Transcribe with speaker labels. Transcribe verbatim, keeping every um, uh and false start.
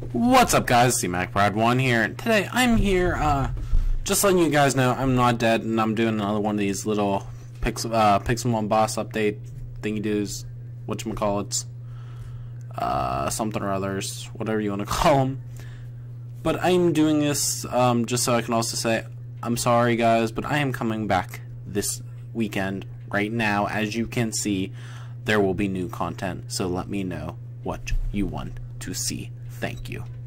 Speaker 1: What's up, guys? C Mac Pride one here, and today I'm here uh, just letting you guys know I'm not dead, and I'm doing another one of these little Pixel uh, Pixelmon boss update thingy doos, whatchamacallits, uh, something or others, whatever you want to call them. But I'm doing this um, just so I can also say I'm sorry, guys, but I am coming back this weekend. Right now, as you can see, there will be new content, so let me know what you want to see. Thank you.